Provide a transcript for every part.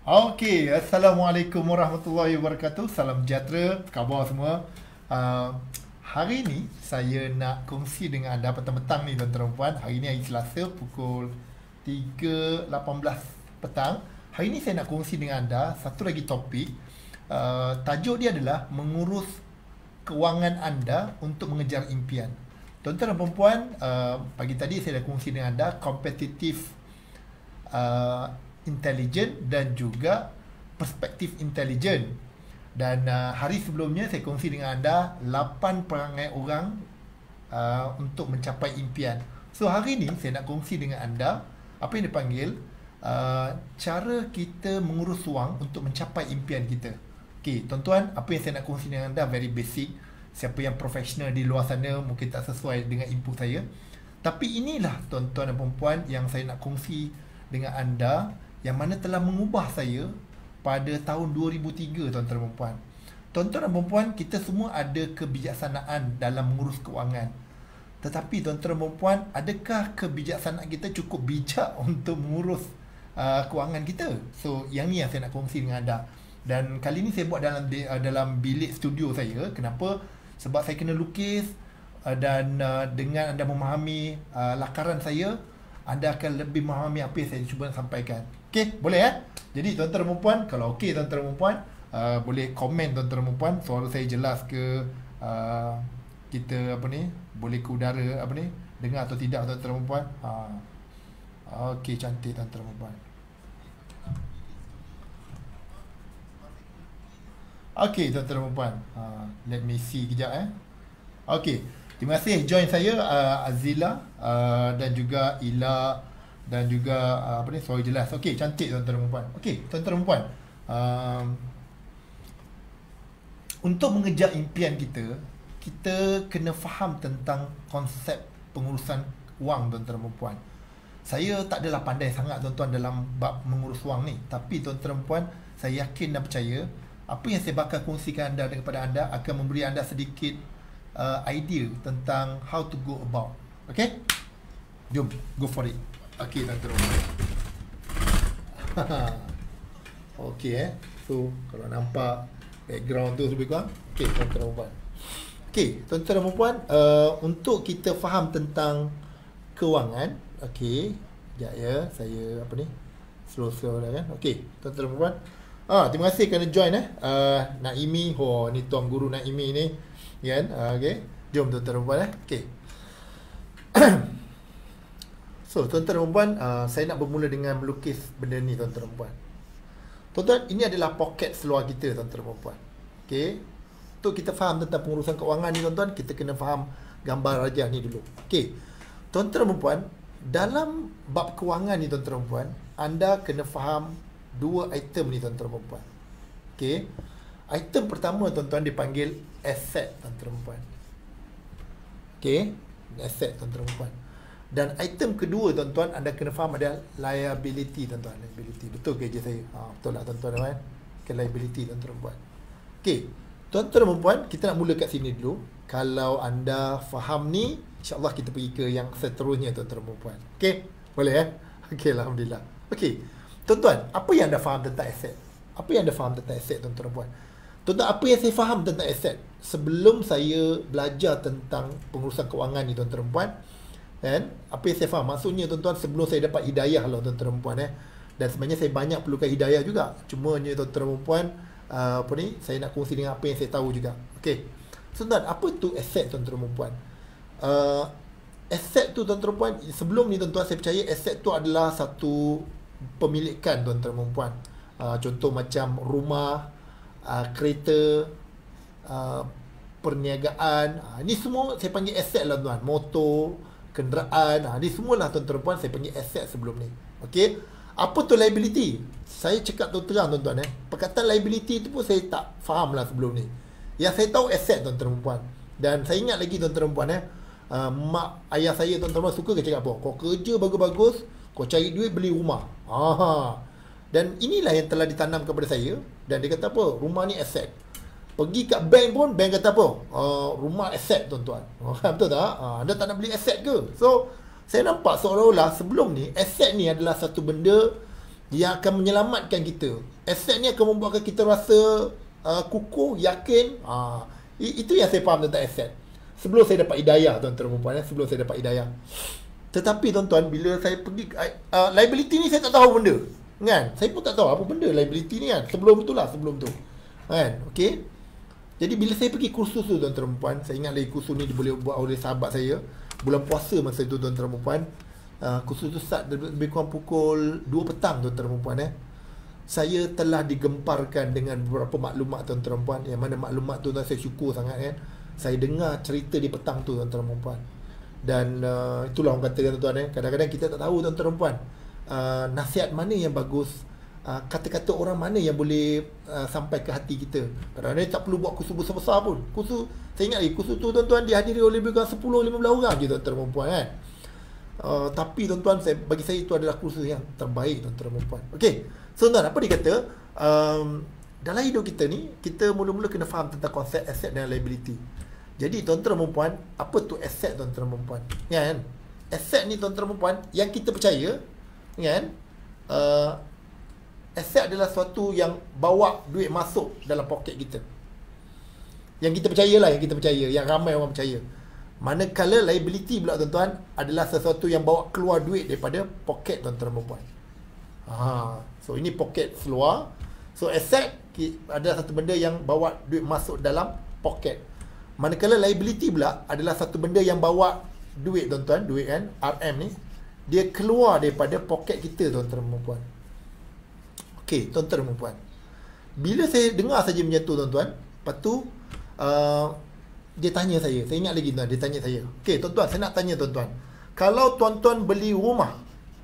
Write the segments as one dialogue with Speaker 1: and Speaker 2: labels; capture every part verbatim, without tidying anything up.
Speaker 1: Okey, Assalamualaikum warahmatullahi wabarakatuh. Salam sejahtera, apa khabar semua? Uh, hari ni saya nak kongsi dengan anda petang-petang ni tuan-tuan dan puan. Hari ni hari Selasa pukul tiga lapan belas petang. Hari ni saya nak kongsi dengan anda satu lagi topik. Uh, tajuk dia adalah mengurus kewangan anda untuk mengejar impian. Tuan-tuan dan puan, uh, pagi tadi saya dah kongsi dengan anda kompetitif uh, intelligent dan juga perspektif intelligent. Dan uh, hari sebelumnya saya kongsi dengan anda lapan perangai orang uh, untuk mencapai impian. So hari ni saya nak kongsi dengan anda apa yang dipanggil uh, cara kita mengurus wang untuk mencapai impian kita. Okey, tuan-tuan, apa yang saya nak kongsi dengan anda very basic. Siapa yang profesional di luar sana mungkin tak sesuai dengan input saya. Tapi inilah tuan-tuan dan puan yang saya nak kongsi dengan anda, yang mana telah mengubah saya pada tahun dua ribu tiga, tuan-tuan dan puan. Tuan-tuan dan puan, kita semua ada kebijaksanaan dalam mengurus kewangan. Tetapi tuan-tuan dan puan, adakah kebijaksanaan kita cukup bijak untuk mengurus uh, kewangan kita? So, yang ni yang saya nak kongsi dengan anda. Dan kali ni saya buat dalam uh, dalam bilik studio saya. Kenapa? Sebab saya kena lukis uh, dan uh, dengan anda memahami uh, lakaran saya, anda akan lebih memahami apa yang saya cuba sampaikan. Okey, boleh ya? Jadi tuan-tuan dan puan, kalau okey tuan-tuan dan puan, uh, boleh komen tuan-tuan dan puan, soal saya jelas ke, uh, kita apa ni, boleh ke udara apa ni, dengar atau tidak tuan-tuan dan puan. Ha. Okey, cantik tuan-tuan dan puan. Okey tuan-tuan dan puan. Ha, let me see kejap eh. Okey. Terima kasih join saya uh, Azila uh, dan juga Ila dan juga uh, apa ni, suara jelas. Okey, cantik tuan-tuan dan puan. Okey, tuan-tuan dan puan. Um, untuk mengejar impian kita, kita kena faham tentang konsep pengurusan wang, tuan-tuan dan puan. Saya tak adalah pandai sangat tuan-tuan dalam bab mengurus wang ni, tapi tuan-tuan dan puan, saya yakin dan percaya apa yang saya bakal kongsikan anda kepada anda akan memberi anda sedikit uh, idea tentang how to go about. Okay? Jom, go for it. Okay, tuan-tuan. Okay eh. So, kalau nampak background tu lebih kurang. Okay, tuan-tuan dan puan. Okay, tuan-tuan dan puan, uh, untuk kita faham tentang kewangan. Okay, sekejap ya. Saya apa ni, slow-slow dah kan. Okay, tuan-tuan dan puan. Ah, terima kasih kerana join eh. Uh, Naimi, oh ni tuan guru Naimi ni, kan? Uh, okay, jom tuan-tuan dan puan eh. Okay. So, tuan-tuan dan puan, uh, saya nak bermula dengan melukis benda ni, tuan-tuan dan puan. Tuan-tuan, ini adalah poket seluar kita, tuan-tuan dan puan. Okay. Untuk kita faham tentang pengurusan keuangan ni, tuan-tuan, kita kena faham gambar rajah ni dulu. Okay. Tuan-tuan dan puan, dalam bab keuangan ni, tuan-tuan dan puan, anda kena faham dua item ni, tuan-tuan dan puan. Okay. Item pertama, tuan-tuan, dipanggil asset, tuan-tuan dan puan. Okay. Asset, tuan-tuan dan puan. Dan item kedua, tuan-tuan, anda kena faham adalah liability, tuan-tuan. Liability. Betul ke je saya? Ha, betul lah, tuan-tuan dan puan. Okay, liability, tuan-tuan dan puan. Okay. Tuan-tuan dan puan, kita nak mula kat sini dulu. Kalau anda faham ni, insyaAllah kita pergi ke yang seterusnya, tuan-tuan dan puan. Okay. Boleh eh? Okay, Alhamdulillah. Okay. Tuan-tuan, apa yang anda faham tentang aset? Apa yang anda faham tentang aset, tuan-tuan dan puan? Tuan-tuan, apa yang saya faham tentang aset? Sebelum saya belajar tentang pengurusan keuangan ni, tuan-tuan dan puan, kan? Apa yang saya faham? Maksudnya, tuan-tuan, sebelum saya dapat hidayah lah, tuan-tuan dan puan, eh. Dan sebenarnya saya banyak perlukan hidayah juga. Cuma hanya tuan-tuan dan puan, uh, apa ni, saya nak kongsi dengan apa yang saya tahu juga. Okey. Tuan-tuan, apa tu aset, tuan-tuan dan puan? Uh, aset tu, tuan-tuan dan puan, sebelum ni, tuan-tuan, saya percaya aset tu adalah satu pemilikan, tuan-tuan dan puan. Uh, contoh macam rumah, uh, kereta, uh, perniagaan. Uh, ini semua saya panggil aset lah, tuan. Motor, kenderaan. Uh, ini semualah, tuan-tuan dan puan, saya panggil aset sebelum ni. Okey. Apa tu liability? Saya cakap tu terang, tuan-tuan. Eh. Perkataan liability tu pun saya tak faham lah sebelum ni. Yang saya tahu aset, tuan-tuan dan puan. Dan saya ingat lagi, tuan-tuan dan puan, eh. Uh, mak ayah saya, tuan-tuan dan puan, suka ke cakap apa? Kau kerja bagus-bagus, kau cari duit beli rumah. Aha. Dan inilah yang telah ditanam kepada saya. Dan dia kata apa? Rumah ni aset. Pergi kat bank pun, bank kata apa? Uh, rumah aset, tuan-tuan. Oh, betul tak? Uh, anda tak nak beli aset ke? So, saya nampak seolah-olah sebelum ni, aset ni adalah satu benda yang akan menyelamatkan kita. Aset ni akan membuatkan kita rasa uh, kukuh, yakin. uh, Itu yang saya faham tentang aset sebelum saya dapat hidayah, tuan-tuan dan puan, sebelum saya dapat hidayah. Tetapi tuan-tuan, bila saya pergi uh, liability ni saya tak tahu benda, kan? Saya pun tak tahu apa benda liability ni kan. Sebelum tu lah, sebelum tu kan, okey. Jadi bila saya pergi kursus tu, tuan-tuan dan puan, saya ingat lagi kursus ni boleh buat oleh sahabat saya bulan puasa masa tu, tuan-tuan dan puan. Uh, kursus tu start lebih kurang pukul dua petang, tuan-tuan dan puan, eh. Saya telah digemparkan dengan beberapa maklumat, tuan-tuan dan puan, yang mana maklumat tu tuan, saya syukur sangat, kan. Saya dengar cerita di petang tu, tuan-tuan dan puan. Dan uh, itulah orang kata, tuan-tuan, eh, kadang-kadang kita tak tahu, tuan-tuan dan puan, uh, nasihat mana yang bagus, uh, kata-kata orang mana yang boleh uh, sampai ke hati kita. Kadang-kadang tak perlu buat kursus besar-besar pun. Kursus, saya ingat lagi, kursus tu, tuan-tuan, dihadiri oleh lebih kurang sepuluh lima belas orang je, tuan-tuan dan puan, kan. Uh, tapi tuan-tuan, saya, bagi saya itu adalah kursus yang terbaik, tuan-tuan dan puan. Okey, so tuan, apa dia kata, um, dalam hidup kita ni, kita mula-mula kena faham tentang konsep asset dan liability. Jadi tuan-tuan dan puan, apa tu asset, tuan-tuan dan puan, kan? Asset ni, tuan-tuan dan puan, yang kita percaya, kan, uh, asset adalah sesuatu yang bawa duit masuk dalam poket kita. Yang kita percayalah, yang kita percaya, yang ramai orang percaya. Manakala liability pula, tuan-tuan, adalah sesuatu yang bawa keluar duit daripada poket, tuan-tuan dan puan. Ha, so ini poket keluar. So asset adalah satu benda yang bawa duit masuk dalam poket. Manakala liability pula adalah satu benda yang bawa duit, tuan-tuan, duit kan, R M ni, dia keluar daripada poket kita, tuan-tuan dan puan. Okey, tuan-tuan dan puan, bila saya dengar saja macam tu, tuan-tuan, lepas tu uh, dia tanya saya, saya ingat lagi, tuan, dia tanya saya, okey tuan-tuan, saya nak tanya tuan-tuan, kalau tuan-tuan beli rumah,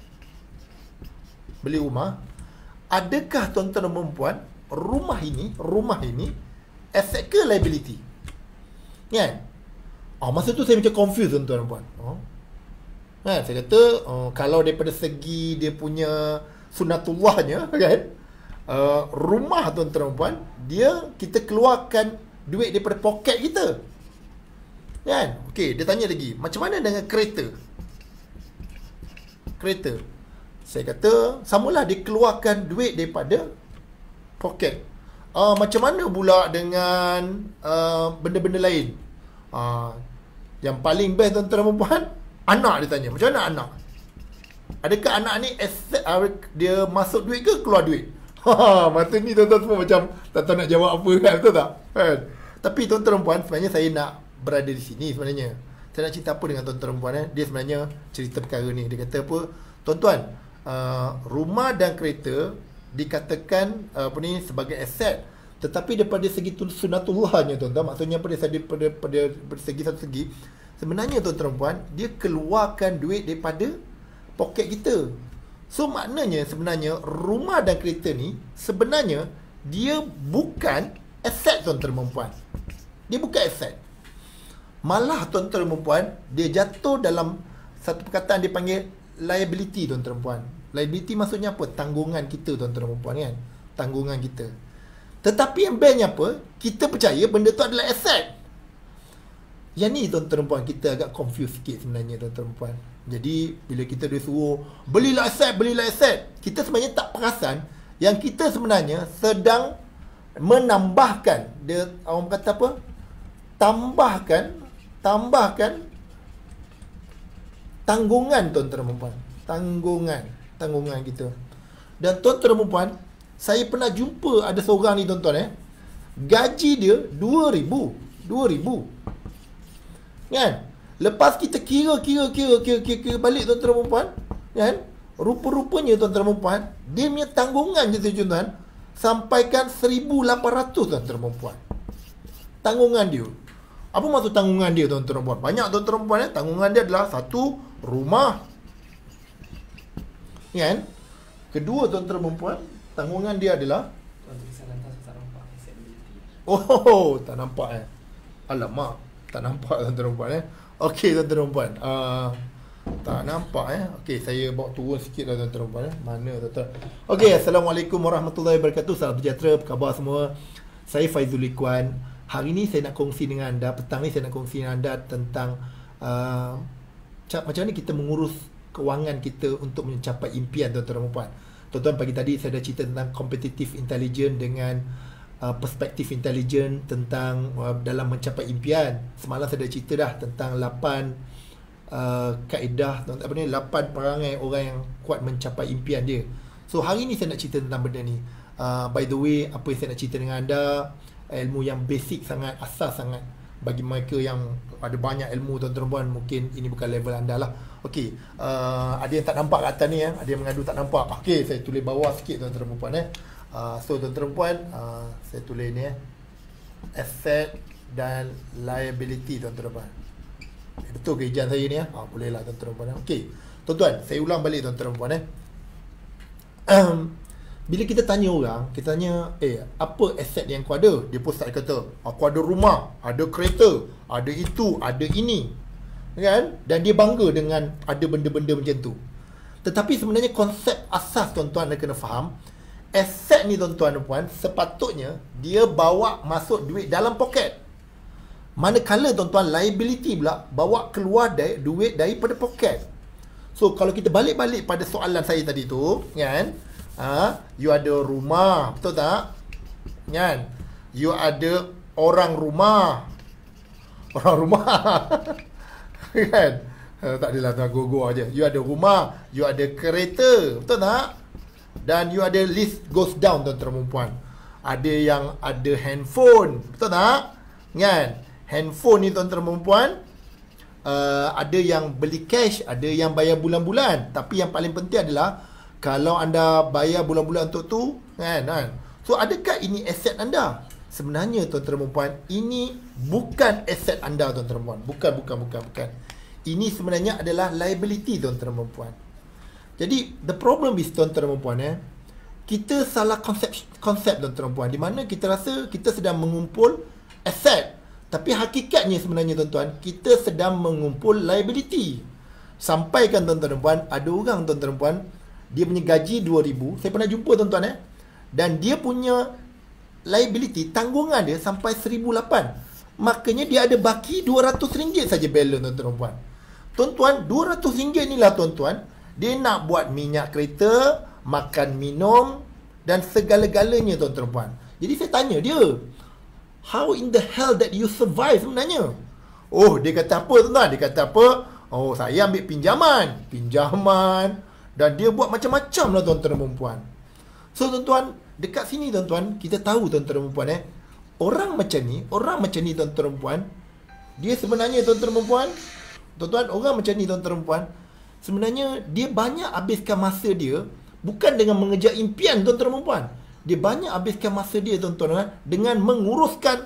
Speaker 1: beli rumah, adakah tuan-tuan dan puan, rumah ini, rumah ini asset ke liability? Kan? Oh, masa tu saya macam confused, tuan-tuan dan puan. Oh. Kan, saya kata, oh, kalau daripada segi dia punya sunatullahnya, kan, uh, rumah, tuan-tuan dan puan, dia, kita keluarkan duit daripada poket kita. Kan? Okey, dia tanya lagi, macam mana dengan kereta? Kereta. Saya kata, samalah, dia keluarkan duit daripada poket. Uh, macam mana pula dengan uh, benda-benda lain? Uh, yang paling best, tuan-tuan dan puan, anak, dia tanya. Macam mana anak? Adakah anak ni asset, uh, dia masuk duit ke keluar duit? Ha, masa ni tuan-tuan semua macam tak tahu nak jawab apa, kan, betul tak? Kan? Tapi tuan-tuan dan puan, sebenarnya saya nak berada di sini sebenarnya. Saya nak cerita apa dengan tuan-tuan dan puan, eh? Dia sebenarnya cerita perkara ni. Dia kata apa? Tuan-tuan, uh, rumah dan kereta dikatakan uh, apa ni sebagai aset, tetapi daripada segi sunatullahnya, tuan-tuan, maksudnya pada segi pada pada segi satu segi, sebenarnya tuan-tuan dan puan, dia keluarkan duit daripada poket kita. So maknanya sebenarnya rumah dan kereta ni sebenarnya dia bukan aset, tuan-tuan dan puan. Dia bukan aset. Malah, tuan-tuan dan puan, dia jatuh dalam satu perkataan dia panggil liability, tuan-tuan dan puan. Liability maksudnya apa? Tanggungan kita, tuan-tuan dan puan, kan? Tanggungan kita. Tetapi yang bestnya apa? Kita percaya benda tu adalah aset. Yang ni, tuan-tuan dan puan, kita agak confused sikit sebenarnya, tuan-tuan dan puan. Jadi bila kita disuruh belilah aset, belilah aset, kita sebenarnya tak perasan yang kita sebenarnya sedang menambahkan, dia orang kata apa? Tambahkan, tambahkan tanggungan, tuan-tuan dan puan. Tanggungan, tanggungan kita. Dan tuan-tuan dan puan, saya pernah jumpa ada seorang ni, tuan-tuan, eh. Gaji dia dua ribu. dua ribu. Kan? Lepas kita kira, kira, kira, kira, kira, kira balik, tuan-tuan dan puan, kan? Rupa-rupanya, tuan-tuan dan puan, dia punya tanggungan je, tuan-tuan, sampaikan seribu lapan ratus, tuan-tuan dan puan. Tanggungan dia. Apa maksud tanggungan dia, tuan-tuan dan puan? Banyak, tuan-tuan dan puan, eh? Tanggungan dia adalah satu, rumah. Kan? Kedua, tuan-tuan dan puan, tanggungan dia adalah, oh, tak nampak, eh? Alamak, tak nampak, tuan-tuan dan puan, eh? Okey, tuan-tuan dan puan, uh, tak nampak, eh. Okey, saya bawa turun sikit lah, tuan-tuan dan puan, eh. Mana, tuan-tuan? Okey, Assalamualaikum warahmatullahi wabarakatuh. Salam sejahtera, apa khabar semua? Saya Faizul Ikhwan. Hari ni saya nak kongsi dengan anda, petang ni saya nak kongsi dengan anda tentang uh, macam mana kita mengurus kewangan kita untuk mencapai impian, tuan-tuan dan puan. Tuan-tuan, pagi tadi saya dah cerita tentang competitive intelligence dengan uh, perspektif intelligence tentang uh, dalam mencapai impian. Semalam saya dah cerita dah tentang lapan uh, kaedah, apa ni, lapan perangai orang yang kuat mencapai impian dia. So hari ni saya nak cerita tentang benda ni. Uh, by the way, apa yang saya nak cerita dengan anda, ilmu yang basic sangat, asas sangat. Bagi mereka yang ada banyak ilmu, tuan-tuan puan, mungkin ini bukan level anda lah. Okey, uh, ada yang tak nampak kat atas ni eh? Ada yang mengadu tak nampak. Okey, saya tulis bawah sikit, tuan-tuan puan eh. Uh, so tuan-tuan puan, uh, saya tulis ni eh. Asset dan liability, tuan-tuan puan. Eh, betul ke hijab saya ni eh? Ah, boleh lah, tuan-tuan puan. Okey, tuan-tuan, saya ulang balik, tuan-tuan puan eh. Bila kita tanya orang, kita tanya, eh, apa aset yang kau ada? Dia pun start kata, aku ada rumah, ada kereta, ada itu, ada ini, kan? Dan dia bangga dengan ada benda-benda macam tu. Tetapi sebenarnya konsep asas, tuan-tuan, anda kena faham, aset ni, tuan-tuan dan puan, sepatutnya dia bawa masuk duit dalam poket. Manakala, tuan-tuan, liability pula bawa keluar dari, duit daripada poket. So, kalau kita balik-balik pada soalan saya tadi tu, kan? Ha, you ada rumah, betul tak? Kan? You ada orang rumah. Orang rumah. Kan? Ha, tak adalah tak go-go aja. You ada rumah, you ada kereta, betul tak? Dan you ada list goes down, tuan-tuan dan puan. Ada yang ada handphone, betul tak? Kan? Handphone ni, tuan-tuan dan puan, uh, ada yang beli cash, ada yang bayar bulan-bulan. Tapi yang paling penting adalah kalau anda bayar bulan-bulan untuk tu, kan, kan? So, adakah ini aset anda? Sebenarnya, tuan-tuan dan puan, ini bukan aset anda, tuan-tuan dan puan. Bukan, bukan, bukan, bukan. Ini sebenarnya adalah liability, tuan-tuan dan puan. Jadi, the problem is, tuan-tuan dan puan, eh, kita salah konsep, konsep tuan-tuan dan puan, di mana kita rasa kita sedang mengumpul aset. Tapi hakikatnya sebenarnya, tuan-tuan, kita sedang mengumpul liability. Sampaikan, tuan-tuan dan puan, ada orang, tuan-tuan dan puan, dia punya gaji dua ribu. Saya pernah jumpa, tuan-tuan eh. Dan dia punya liability, tanggungan dia sampai seribu lapan. Makanya dia ada baki dua ratus ringgit saja balance, tuan-tuan dan puan. Tuan-tuan, dua ratus ringgit ni lah, tuan-tuan, dia nak buat minyak kereta, makan minum dan segala-galanya, tuan-tuan dan puan. Jadi saya tanya dia, how in the hell that you survive sebenarnya? Oh, dia kata apa, tuan-tuan? Dia kata apa? Oh, saya ambil pinjaman. Pinjaman. Dan dia buat macam-macam lah, tuan-tuan dan puan. So, tuan-tuan, dekat sini, tuan-tuan, kita tahu, tuan-tuan dan puan, eh, orang macam ni, orang macam ni, tuan-tuan dan puan, dia sebenarnya, tuan-tuan dan puan, tuan-tuan, orang macam ni, tuan-tuan dan puan, sebenarnya dia banyak habiskan masa dia bukan dengan mengejar impian, tuan-tuan dan puan. Dia banyak habiskan masa dia, tuan-tuan, dengan menguruskan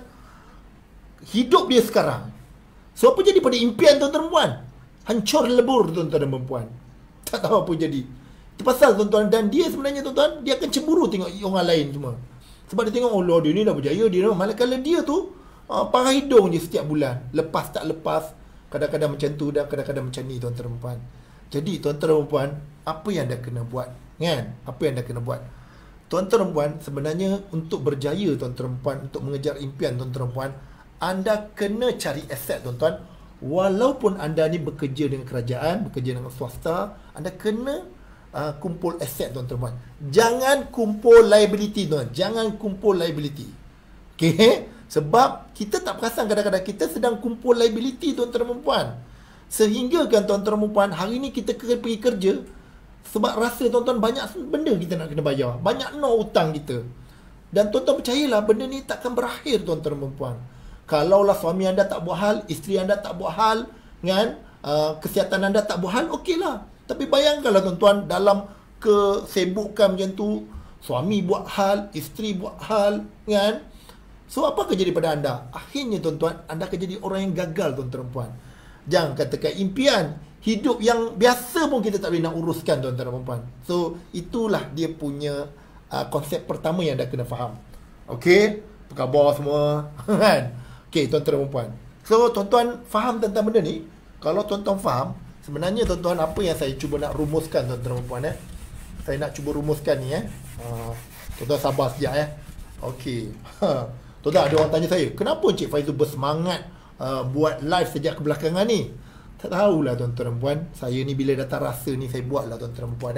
Speaker 1: hidup dia sekarang. So, apa jadi pada impian, tuan-tuan dan puan? Hancur lebur, tuan-tuan dan puan. Tak tahu apa jadi. Itu pasal, tuan-tuan, dan dia sebenarnya, tuan-tuan, dia akan cemburu tengok orang lain semua. Sebab dia tengok, oh Lord, dia ni dah berjaya, dia dah. Malakala dia tu uh, parah hidung je setiap bulan. Lepas tak lepas, kadang-kadang macam tu dan kadang-kadang macam ni, tuan-tuan dan puan. Jadi, tuan-tuan dan puan, apa yang anda kena buat? Kan? Apa yang anda kena buat? Tuan-tuan dan puan, sebenarnya untuk berjaya, tuan-tuan dan puan, untuk mengejar impian, tuan-tuan dan puan, anda kena cari aset, tuan-tuan. Walaupun anda ni bekerja dengan kerajaan, bekerja dengan swasta, anda kena uh, kumpul aset, tuan-tuan puan. Jangan kumpul liability, tuan. Jangan kumpul liability. Okay? Sebab kita tak perasan kadang-kadang kita sedang kumpul liability, tuan-tuan puan. Sehingga kan, tuan-tuan puan, hari ni kita kena pergi kerja sebab rasa, tuan-tuan, banyak benda kita nak kena bayar. Banyak no hutang kita. Dan tuan-tuan percayalah, benda ni takkan berakhir, tuan-tuan puan. Kalaulah suami anda tak buat hal, isteri anda tak buat hal, kan, uh, kesihatan anda tak buat hal, okeylah. Tapi bayangkanlah, tuan-tuan, dalam kesebukan macam tu, suami buat hal, isteri buat hal, kan. So, apa akan jadi pada anda? Akhirnya, tuan-tuan, anda akan jadi orang yang gagal, tuan-tuan puan. Jangan katakan impian, hidup yang biasa pun kita tak boleh nak uruskan, tuan-tuan puan. So, itulah dia punya uh, konsep pertama yang anda kena faham. Okey, apa khabar semua? Kan? Okey, tuan-tuan dan puan. So, tuan-tuan faham tentang benda ni? Kalau tuan-tuan faham, sebenarnya, tuan-tuan, apa yang saya cuba nak rumuskan, tuan-tuan dan puan, eh? Saya nak cuba rumuskan ni, eh. Uh, tuan-tuan sabar sekejap, eh. Okey. Tuan-tuan, ada orang tanya saya, kenapa Encik Faizul bersemangat uh, buat live sejak kebelakangan ni? Tak tahulah, tuan-tuan dan puan. Saya ni bila datang rasa ni, saya buat lah, tuan-tuan dan puan, eh.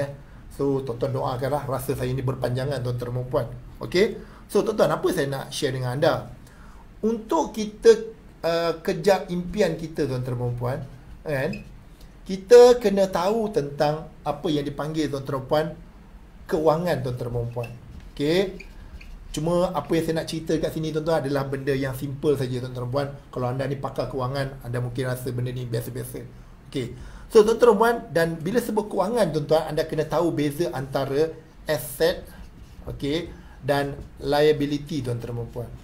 Speaker 1: So tuan-tuan doakanlah, rasa saya ni berpanjangan tuan-tuan dan puan. Okey. So tuan-tuan, apa saya nak share dengan anda? Untuk kita uh, kejar impian kita tuan-tuan dan puan, kan? Kita kena tahu tentang apa yang dipanggil tuan-tuan dan puan keuangan tuan-tuan dan puan. Okey. Cuma apa yang saya nak cerita kat sini tuan-tuan adalah benda yang simple saja tuan-tuan dan puan. Kalau anda ni pakar keuangan, anda mungkin rasa benda ni biasa-biasa. Okey. So tuan-tuan dan puan, dan bila sebut keuangan tuan-tuan, anda kena tahu beza antara asset, okey, dan liability tuan-tuan dan puan.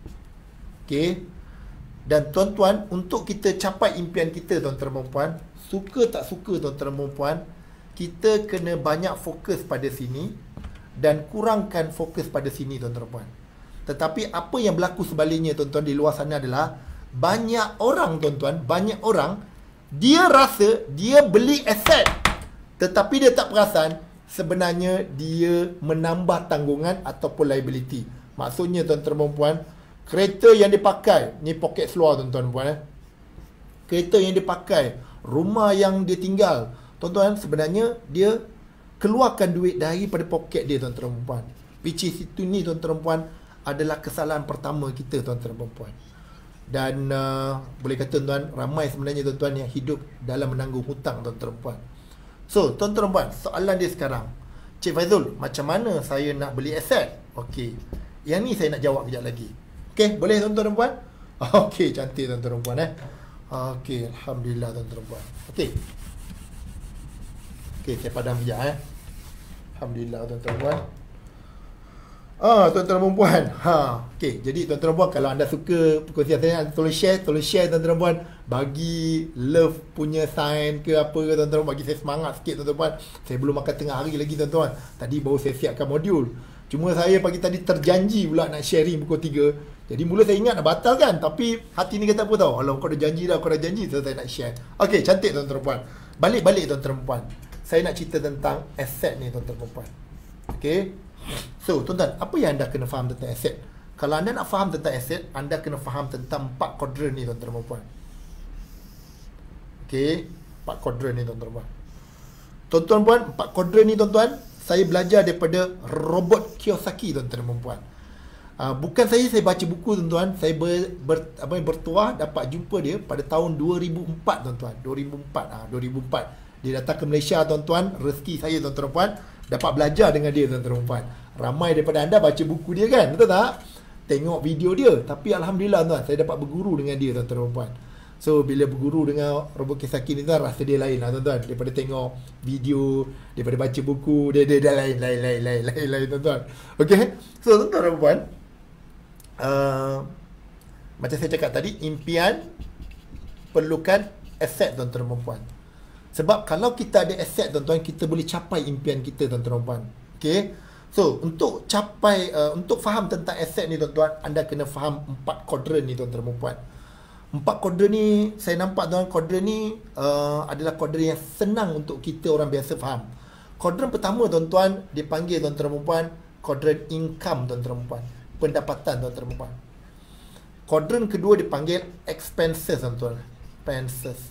Speaker 1: Okey. Dan tuan-tuan, untuk kita capai impian kita tuan-tuan dan puan, suka tak suka tuan-tuan dan puan, kita kena banyak fokus pada sini dan kurangkan fokus pada sini tuan-tuan dan puan. Tetapi apa yang berlaku sebaliknya tuan-tuan di luar sana adalah banyak orang tuan-tuan, banyak orang dia rasa dia beli aset, tetapi dia tak perasan sebenarnya dia menambah tanggungan ataupun liability. Maksudnya tuan-tuan dan puan, kereta yang dipakai, ni poket seluar tuan-tuan dan puan, eh. Kereta yang dipakai, rumah yang dia tinggal, tuan-tuan, sebenarnya dia keluarkan duit daripada poket dia tuan-tuan dan puan. Which is itu ni tuan-tuan dan puan adalah kesalahan pertama kita tuan-tuan dan puan. Dan uh, boleh kata tuan, ramai sebenarnya tuan-tuan yang hidup dalam menanggung hutang tuan-tuan dan puan. So tuan-tuan dan puan, soalan dia sekarang, Cik Faizul, macam mana saya nak beli aset? Okey, yang ni saya nak jawab kejap lagi. Okey, boleh tuan-tuan dan puan? Okey, cantik tuan-tuan dan puan, eh. Okey, alhamdulillah tuan-tuan dan puan. Okey. Okey, saya padam kejap, eh. Alhamdulillah tuan-tuan dan puan. Ah, tuan-tuan dan puan. Ha, okey. Jadi tuan-tuan dan puan, kalau anda suka perkongsian saya, tolong share, tolong share tuan-tuan dan puan. Bagi love punya sign ke apa ke tuan-tuan dan puan, bagi saya semangat sikit tuan-tuan dan puan. Saya belum makan tengah hari lagi tuan-tuan. Tadi baru saya siapkan modul. Cuma saya pagi tadi terjanji pula nak sharing pukul tiga. Jadi mula saya ingat nak batalkan, tapi hati ni kata apa tahu? Alah, kau dah janji dah, kau dah janji, so saya nak share. Okey, cantik tuan-tuan dan puan. Balik-balik tuan-tuan dan puan. Saya nak cerita tentang aset ni tuan-tuan dan puan. Okey. So, tuan-tuan, apa yang anda kena faham tentang aset? Kalau anda nak faham tentang aset, anda kena faham tentang empat kuadran ni tuan-tuan dan puan. Okey, empat kuadran ni tuan-tuan dan puan. Tuan-tuan dan puan, empat kuadran ni tuan-tuan, saya belajar daripada Robert Kiyosaki tuan-tuan dan puan. Uh, bukan saya saya baca buku tuan-tuan, saya ber, ber apa bertuah dapat jumpa dia pada tahun dua ribu empat tuan-tuan. dua ribu empat ah dua ribu empat. Dia datang ke Malaysia tuan-tuan, rezeki saya tuan-tuan dan puan, dapat belajar dengan dia tuan-tuan dan puan. Ramai daripada anda baca buku dia kan, betul tak? Tengok video dia, tapi alhamdulillah tuan, saya dapat berguru dengan dia tuan-tuan dan puan. So bila berguru dengan Robert Kiyosaki ni tuan, rasa dia lain lah tuan-tuan. Daripada tengok video, daripada baca buku, dia dia, dia lain lain lain lain lain lain tuan-tuan. Okey. So tuan-tuan dan puan, uh, macam saya cakap tadi, impian perlukan aset tuan-tuan dan puan. Sebab kalau kita ada aset tuan-tuan, kita boleh capai impian kita tuan-tuan dan puan. Okey. So untuk capai uh, untuk faham tentang aset ni tuan-tuan, anda kena faham empat kuadran ni tuan-tuan dan puan. Empat kuadran ni, saya nampak tuan, kuadran ni uh, adalah kuadran yang senang untuk kita orang biasa faham. Kuadran pertama tuan-tuan dipanggil tuan-tuan dan puan kuadran income tuan-tuan dan puan, pendapatan tuan-tuan dan puan. Kuadran kedua dipanggil expenses tuan-tuan, expenses.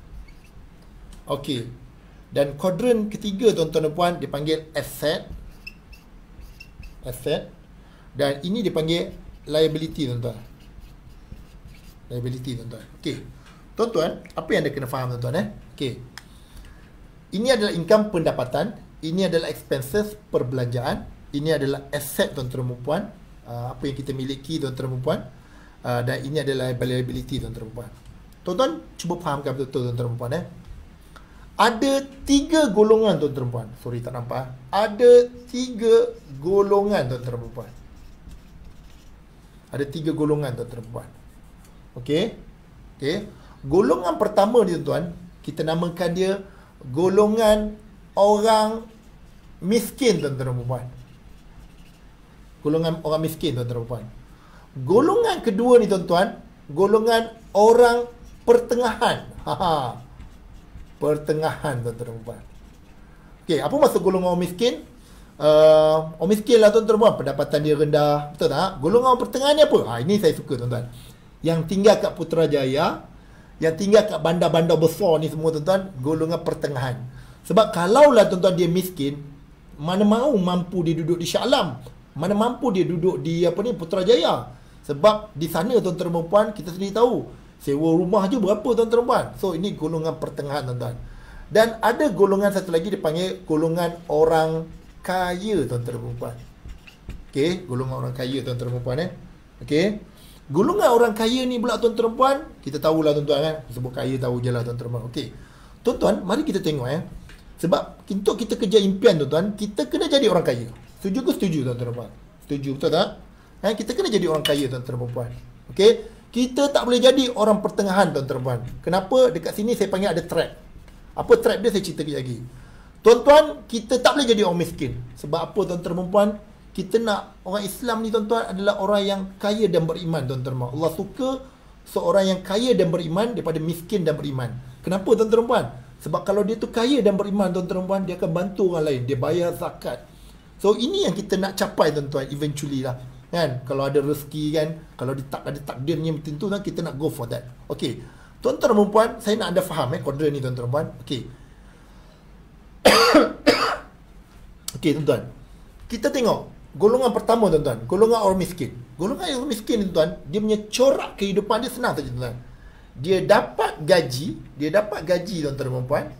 Speaker 1: Okey. Dan kuadran ketiga tuan-tuan dan puan dipanggil asset, asset. Dan ini dipanggil liability tuan-tuan. Liability tuan-tuan. Okey. Tuan-tuan, apa yang anda kena faham tuan-tuan eh? Okey. Ini adalah income pendapatan, ini adalah expenses perbelanjaan, ini adalah asset tuan-tuan dan puan, uh, apa yang kita miliki tuan-tuan dan puan, uh, dan ini adalah liability tuan-tuan dan puan. Tuan-tuan cuba fahamkan betul-betul tuan-tuan dan puan eh. Ada tiga golongan tuan-tuan dan puan. Sorry tak nampak. Ada tiga golongan tuan-tuan dan puan. Ada tiga golongan tuan-tuan dan puan. Okey. Okey. Golongan pertama ni tuan-tuan, kita namakan dia golongan orang miskin tuan-tuan dan puan. Golongan orang miskin tuan-tuan dan puan. Golongan kedua ni tuan-tuan, golongan orang pertengahan. Ha ha. Pertengahan tuan-tuan dan puan. Okey, apa maksud golongan orang miskin? Uh, orang miskin lah tuan-tuan dan puan, pendapatan dia rendah, betul tak? Golongan orang pertengahan ni apa? Ha, ini saya suka tuan-tuan. Yang tinggal kat Putrajaya, yang tinggal kat bandar-bandar besar ni semua tuan-tuan, golongan pertengahan. Sebab kalaulah tuan-tuan dia miskin, mana mau mampu dia duduk di Shah Alam, mana mampu dia duduk di apa ni Putrajaya. Sebab di sana tuan-tuan dan puan, kita sendiri tahu sewa rumah je berapa tuan-tuan dan puan. So ini golongan pertengahan tuan-tuan. Dan ada golongan satu lagi dipanggil golongan orang kaya tuan-tuan dan puan. Okey, golongan orang kaya tuan-tuan dan puan eh. Okey. Golongan orang kaya ni pula tuan-tuan dan puan, kita tahulah tuan-tuan kan. Sebut kaya tahu je lah tuan-tuan dan puan. Okey. Tuan-tuan, mari kita tengok eh. Sebab untuk kita kejar impian tuan-tuan, kita kena jadi orang kaya. Setuju ke setuju tuan-tuan dan puan? Setuju betul tak? Eh, kita kena jadi orang kaya tuan-tuan dan puan. Okey. Kita tak boleh jadi orang pertengahan tuan-tuan dan puan. Kenapa? Dekat sini saya panggil ada trap. Apa trap dia saya cerita kejap lagi. Tuan-tuan, kita tak boleh jadi orang miskin. Sebab apa tuan-tuan dan puan? Kita nak orang Islam ni tuan-tuan adalah orang yang kaya dan beriman tuan-tuan dan puan. Allah suka seorang yang kaya dan beriman daripada miskin dan beriman. Kenapa tuan-tuan dan puan? Sebab kalau dia tu kaya dan beriman tuan-tuan dan puan, dia akan bantu orang lain, dia bayar zakat. So ini yang kita nak capai tuan-tuan eventually lah. Kan? Kalau ada rezeki kan, kalau dia tak ada takdirnya tertentu kan, kita nak go for that. Okey. Tuan-tuan dan puan, saya nak anda faham eh kodra ni tuan-tuan dan puan. Okey. Okey tuan-tuan. Kita tengok golongan pertama tuan-tuan, golongan orang miskin. Golongan orang miskin tuan-tuan, dia punya corak kehidupan dia senang saja tuan-tuan. Dia dapat gaji, dia dapat gaji tuan-tuan dan puan.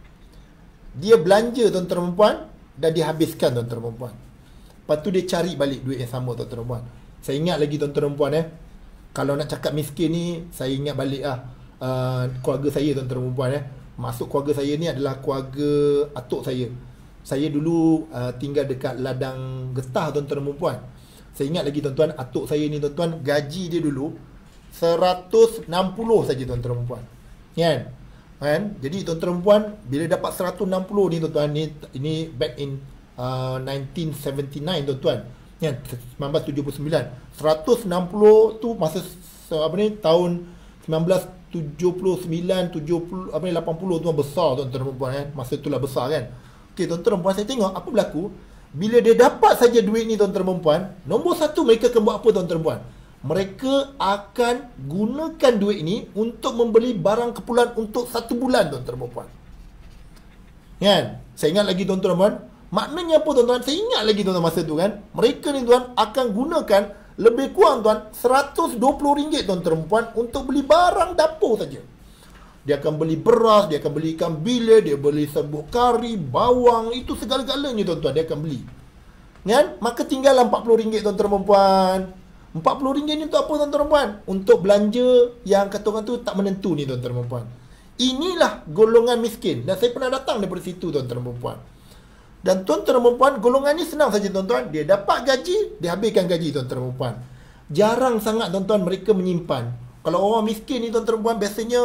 Speaker 1: Dia belanja tuan-tuan dan puan dan dia habiskan tuan-tuan dan puan. Lepas tu dia cari balik duit yang sama tuan-tuan dan puan. Saya ingat lagi tuan-tuan dan puan eh. Kalau nak cakap miskin ni, saya ingat balik lah uh, keluarga saya tuan-tuan dan puan eh. Masuk keluarga saya ni adalah keluarga atuk saya. Saya dulu uh, tinggal dekat ladang getah tuan-tuan dan puan. Saya ingat lagi tuan-tuan, atuk saya ni tuan-tuan, gaji dia dulu seratus enam puluh saja tuan-tuan dan puan. Kan? Kan? Jadi tuan-tuan dan puan, bila dapat seratus enam puluh ni tuan-tuan, ni ini back in uh, nineteen seventy-nine tuan-tuan. Kan? sembilan belas tujuh puluh sembilan. seratus enam puluh tu masa apa ni tahun sembilan belas tujuh puluh sembilan, tujuh puluh apa ni lapan puluh tu besar tuan-tuan dan puan kan. Masa itulah besar kan. Okey tuan-tuan dan puan, saya tengok apa berlaku bila dia dapat saja duit ni tuan-tuan dan puan. Nombor satu, mereka akan buat apa tuan-tuan dan puan? Mereka akan gunakan duit ini untuk membeli barang keperluan untuk satu bulan tuan-tuan dan puan. Kan? Saya ingat lagi tuan-tuan dan puan. Maknanya apa tuan-tuan? Saya ingat lagi tuan-tuan masa tu kan. Mereka ni tuan akan gunakan lebih kurang tuan seratus dua puluh ringgit tuan-tuan dan puan untuk beli barang dapur saja. Dia akan beli beras, dia akan beli ikan bilis, dia beli serbuk kari, bawang, itu segala-galanya tuan-tuan dia akan beli. Kan? Maka tinggal empat puluh ringgit tuan-tuan dan puan. empat puluh ringgit ni untuk apa tuan-tuan dan puan? Untuk belanja yang kata orang tu tak menentu ni tuan-tuan dan puan. Inilah golongan miskin. Dan saya pernah datang daripada situ tuan-tuan dan puan. Dan tuan-tuan dan puan, golongan ni senang saja tuan-tuan. Dia dapat gaji, dia habiskan gaji tuan-tuan dan puan. Jarang sangat tuan-tuan mereka menyimpan. Kalau orang miskin ni tuan-tuan dan puan, biasanya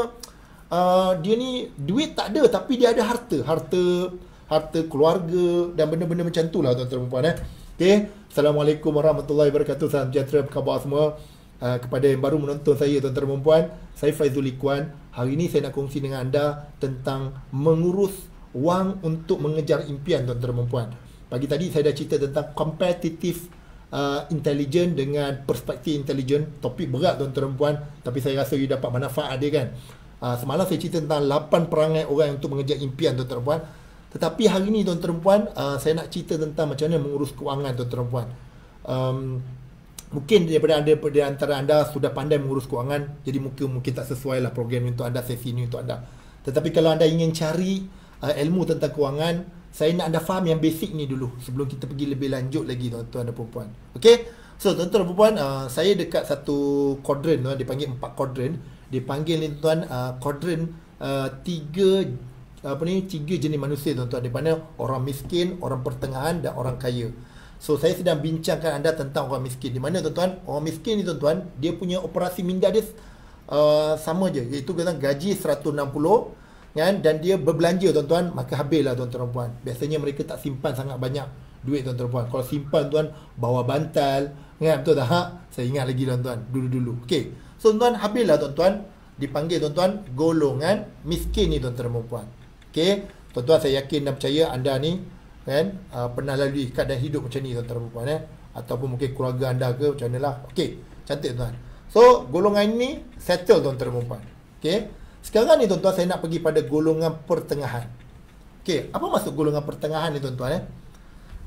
Speaker 1: uh, dia ni duit tak ada tapi dia ada harta. Harta, harta keluarga dan benda-benda macam tu lah tuan-tuan dan puan eh. Okay. Assalamualaikum warahmatullahi wabarakatuh. Salam sejahtera, apa khabar semua? Uh, kepada yang baru menonton saya tuan-tuan dan puan, saya Faizul Ikhwan. Hari ini saya nak kongsi dengan anda tentang mengurus wang untuk mengejar impian tuan-tuan dan puan. Pagi tadi saya dah cerita tentang competitive uh, intelligence dengan perspektif intelligence. Topik berat tuan-tuan dan puan, tapi saya rasa you dapat manfaat dia kan. Uh, semalam saya cerita tentang lapan perangai orang untuk mengejar impian tuan-tuan dan puan. Tetapi hari ni tuan-tuan dan puan, uh, saya nak cerita tentang macam mana mengurus kewangan tuan-tuan dan puan. Um, mungkin daripada anda, daripada antara anda sudah pandai mengurus kewangan, jadi mungkin mungkin tak sesuai lah program untuk anda, sesi ni untuk anda. Tetapi kalau anda ingin cari uh, ilmu tentang kewangan, saya nak anda faham yang basic ni dulu sebelum kita pergi lebih lanjut lagi tuan-tuan dan puan. Okey? So tuan-tuan dan puan, uh, saya dekat satu quadrant, uh, dia panggil empat quadrant. Dia panggil ni tuan uh, quadrant uh, tiga apa ni tiga jenis manusia tuan-tuan, di mana orang miskin, orang pertengahan dan orang kaya. So saya sedang bincangkan anda tentang orang miskin. Di mana tuan-tuan, orang miskin ni tuan-tuan, dia punya operasi minda dia uh, sama je, iaitu kata gaji seratus enam puluh kan, dan dia berbelanja tuan-tuan, maka habislah tuan-tuan dan puan. Biasanya mereka tak simpan sangat banyak duit tuan-tuan dan puan. Kalau simpan tuan, bawa bantal kan, betul tak? Ha? Saya ingat lagi tuan-tuan dulu-dulu. Okey. So tuan-tuan, habislah tuan-tuan, dipanggil tuan-tuan golongan miskin ni tuan-tuan dan puan. Okey, tuan-tuan, saya yakin dan percaya anda ni kan uh, pernah lalui keadaan hidup macam ni tuan-tuan dan puan eh, ataupun mungkin keluarga anda ke macam manalah. Okey, cantik tuan. So golongan ini settle tuan-tuan dan puan. Okey, sekarang ni tuan-tuan, saya nak pergi pada golongan pertengahan. Okey, apa maksud golongan pertengahan ni tuan-tuan eh?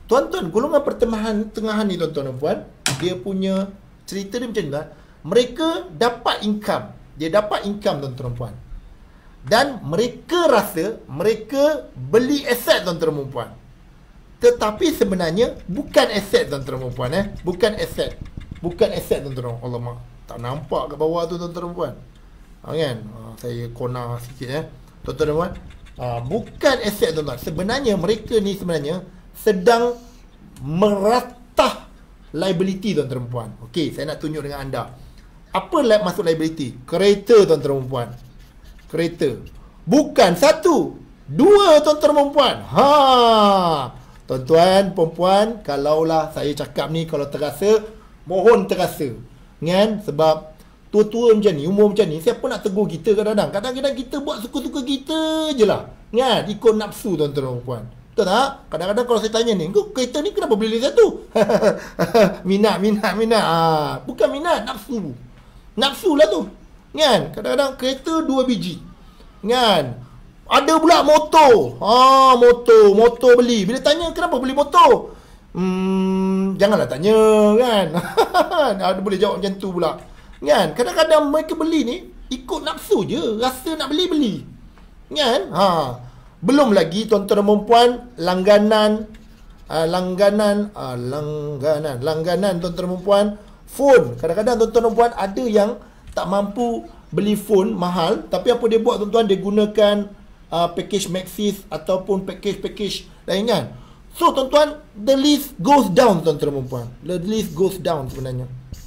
Speaker 1: Tuan-tuan, golongan pertengahan tengahan ni tuan-tuan dan puan, dia punya cerita dia macam ni lah. Mereka dapat income. Dia dapat income tuan-tuan dan puan. Dan mereka rasa mereka beli aset tuan-tuan dan puan. Tetapi sebenarnya bukan aset tuan-tuan dan puan eh. Bukan aset. Bukan aset tuan-tuan. Alamak, tak nampak kat bawah tu tuan-tuan dan puan. Ha, kan? Ha, saya corner sikit eh. Tuan-tuan dan puan. Ha, bukan aset tuan-tuan. Sebenarnya mereka ni sebenarnya sedang meratah liability tuan-tuan dan puan. Okey, saya nak tunjuk dengan anda. Apa li- masuk liability? Kereta tuan-tuan dan puan. Kereta. Bukan satu, dua tuan-tuan dan puan. Ha. Tuan-tuan, perempuan, kalaulah saya cakap ni kalau terasa, mohon terasa. Kan? Sebab tua-tua macam ni, umur macam ni, siapa nak tegur kita kadang-kadang? Kadang-kadang kita buat suka-suka kita je lah. Kan? Ikut nafsu tuan-tuan dan puan. Betul tak? Kadang-kadang kalau saya tanya ni, kau kereta ni kenapa beli satu? minat, minat, minat. Ha. Bukan minat, nafsu. Nafsu lah tu. Kan? Kadang-kadang kereta dua biji. Kan? Ada pula motor. Ha, motor, motor beli. Bila tanya kenapa beli motor? Hmm, janganlah tanya kan. Ada boleh jawab macam tu pula. Kan? Kadang-kadang mereka beli ni ikut nafsu je, rasa nak beli beli. Kan? Ha. Belum lagi tuan-tuan dan puan, langganan uh, langganan uh, langganan langganan tuan-tuan dan puan, phone. Kadang-kadang tuan-tuan dan puan ada yang tak mampu beli phone mahal, tapi apa dia buat tuan-tuan, dia gunakan uh, package Maxis ataupun package-package lain kan. So tuan-tuan, the list goes down tuan-tuan dan puan. The list goes down sebenarnya.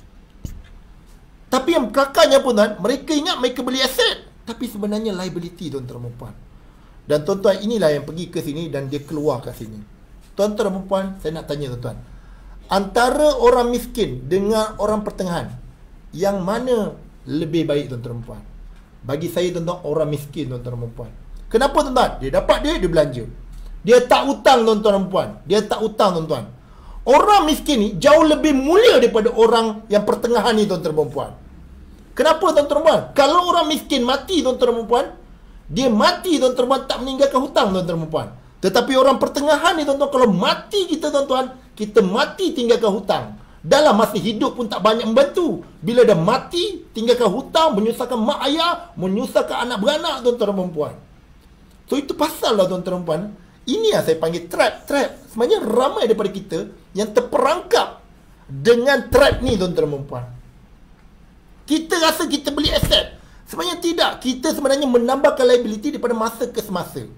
Speaker 1: Tapi yang kelakarnya pun tuan, mereka ingat mereka beli aset, tapi sebenarnya liability tuan-tuan dan puan. Dan tuan-tuan, inilah yang pergi ke sini dan dia keluar kat sini. Tuan-tuan dan puan, saya nak tanya tuan-tuan, antara orang miskin dengan orang pertengahan, yang mana lebih baik tuan-tuan dan puan? Bagi saya tuan-tuan, orang miskin tuan-tuan dan puan. Kenapa tuan-tuan? Dia dapat duit, dia belanja. Dia tak hutang tuan-tuan dan puan. Dia tak hutang tuan-tuan. Orang miskin ni jauh lebih mulia daripada orang yang pertengahan ni tuan-tuan dan puan. Kenapa tuan-tuan dan puan? Kalau orang miskin mati tuan-tuan dan puan, dia mati tuan-tuan dan puan, tak meninggalkan hutang tuan-tuan dan puan. Tetapi orang pertengahan ni tuan-tuan, kalau mati kita tuan-tuan, kita mati tinggalkan hutang. Dalam masa hidup pun tak banyak membantu. Bila dah mati, tinggalkan hutang, menyusahkan mak ayah, menyusahkan anak beranak tuan-tuan dan puan. So itu pasal lah tuan-tuan dan puan. Ini yang saya panggil trap, trap. Sebenarnya ramai daripada kita yang terperangkap dengan trap ni tuan-tuan dan puan. Kita rasa kita beli aset. Sebenarnya tidak. Kita sebenarnya menambahkan liability daripada masa ke semasa.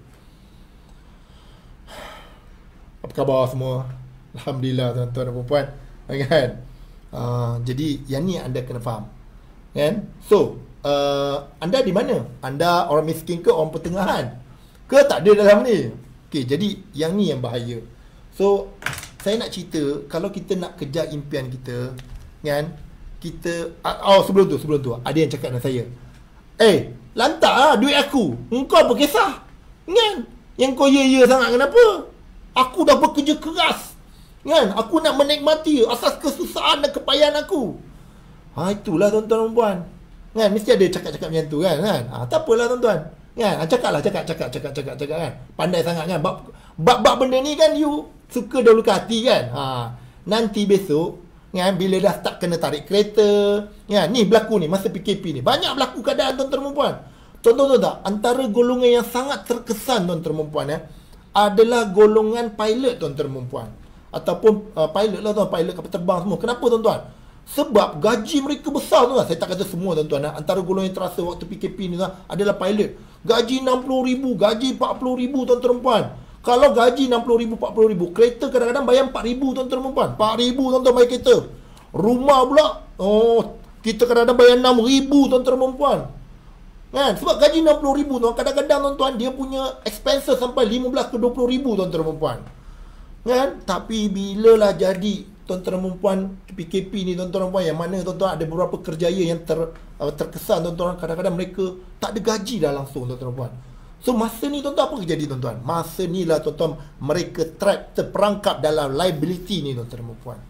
Speaker 1: Apa khabar semua? Alhamdulillah tuan-tuan dan puan. Kan? Uh, jadi yang ni anda kena faham. Kan? So, uh, anda di mana? Anda orang miskin ke orang pertengahan? Ke tak ada dalam ni? Okey, jadi yang ni yang bahaya. So, saya nak cerita, kalau kita nak kejar impian kita, kan? Kita, oh sebelum tu, sebelum tu, ada yang cakap dengan saya, eh, lantak lah duit aku. Engkau apa kisah? Kan? Yang kau ya-ya sangat kenapa? Aku dah bekerja keras. Kan? Aku nak menikmati asas kesusahan dan kepayahan aku. Ha, itulah tuan-tuan dan puan. Kan? Mesti ada cakap-cakap macam tu kan? Kan? Ha, tak apalah tuan-tuan. Kan? Ha, cakaplah, cakap, cakap, cakap, cakap, cakap kan? Pandai sangat kan? Bab, bab, bab benda ni kan you suka dahulu ke hati kan? Ha, nanti besok, kan? Bila dah start kena tarik kereta, kan? Ni berlaku ni, masa P K P ni. Banyak berlaku keadaan tuan-tuan dan puan. Tuan-tuan tak? Antara golongan yang sangat terkesan tuan-tuan dan puan ya, adalah golongan pilot tuan-tuan dan puan. Ataupun uh, pilot lah tuan, pilot kapal terbang semua. Kenapa tuan-tuan? Sebab gaji mereka besar tuan. Saya tak kata semua tuan-tuan. Antara golongan yang terasa waktu P K P ni tuan, adalah pilot. Gaji enam puluh ribu, gaji empat puluh ribu tuan-tuan dan puan. Kalau gaji enam puluh ribu, empat puluh ribu, kereta kadang-kadang bayar empat ribu tuan-tuan dan puan. empat ribu tuan-tuan bayar kereta. Rumah pula, oh, kita kadang-kadang bayar enam ribu tuan-tuan dan puan. Kan? Sebab gaji enam puluh ribu tuan, kadang-kadang tuan-tuan dia punya expenses sampai lima belas ke dua puluh ribu tuan-tuan dan puan. Kan? Tapi bila lah jadi tuan-tuan dan puan P K P ni tuan-tuan dan puan, yang mana tuan-tuan ada beberapa kerjaya yang ter, uh, terkesan tuan-tuan, kadang-kadang mereka tak ada gaji dah langsung tuan-tuan dan puan. So masa ni tuan-tuan apa terjadi tuan-tuan? Masa ni lah tuan-tuan mereka trap, terperangkap dalam liability ni tuan-tuan dan puan.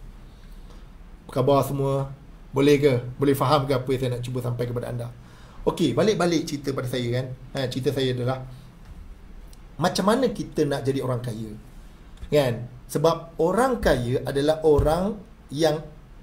Speaker 1: Apa khabar semua? Boleh ke? Boleh faham ke apa yang saya nak cuba sampai kepada anda? Okey, balik-balik cerita pada saya kan. Ha, cerita saya adalah macam mana kita nak jadi orang kaya. Kan? Sebab orang kaya adalah orang yang